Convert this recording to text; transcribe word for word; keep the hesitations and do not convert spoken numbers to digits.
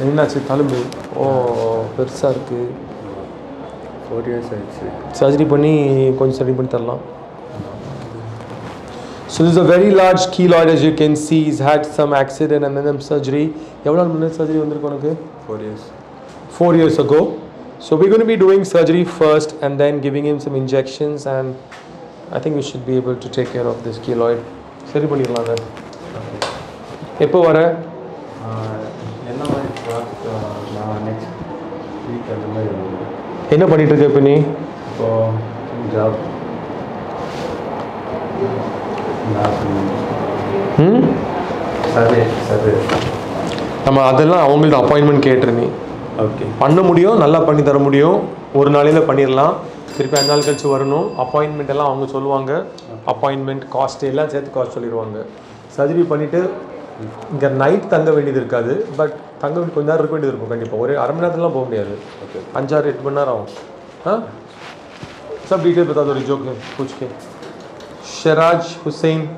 என்னாச்சு தழும்பு? ஓ பெருசாக இருக்குது. ஃபோர் இயர்ஸ் ஆயிடுச்சு. சர்ஜரி பண்ணி கொஞ்சம் சரி பண்ணி தரலாம். So this is a very large keloid, as you can see. He's had some accident and then some surgery. எவ்வளோ நாள் முன்னாடி சர்ஜரி வந்திருக்கு உனக்கு? Four years. Four years ago. So we're going to be doing surgery first and then giving him some injections, and I think we should be able to take care of this keloid. சரி பண்ணிடலாம் sir. எப்போ வர? என்ன மாதிரி நான் next week அந்த மாதிரி. என்ன பண்ணிட்டு இருக்க இப்போ நீ? இப்போ ஜாப். ம் சர்வே சர்வே நம்ம அதெல்லாம் அவங்கள்ட்ட அப்பாயின்மெண்ட் கேட்டுரு. நீ ஓகே பண்ண முடியும், நல்லா பண்ணி தர முடியும். ஒரு நாளையில் பண்ணிடலாம். திருப்பி அஞ்சு நாள் கழிச்சு வரணும். அப்பாயின்மெண்ட் எல்லாம் அவங்க சொல்லுவாங்க. அப்பாயின்மெண்ட் காஸ்ட் எல்லாம் சேர்த்து காஸ்ட் சொல்லிடுவாங்க. சர்ஜரி பண்ணிவிட்டு இங்கே நைட் தங்க வேண்டியது இருக்காது. பட் தங்க வேண்டிய கொஞ்ச நேரம் இருக்க வேண்டியது இருக்கும். கண்டிப்பாக ஒரு அரை மணி நேரத்துலாம் போக முடியாது. ஓகே அஞ்சாறு எட்டு மணி நேரம் ஆகும். हाँ सब डिटेल बता दो रिजो के पूछ के. शराज हुसैन.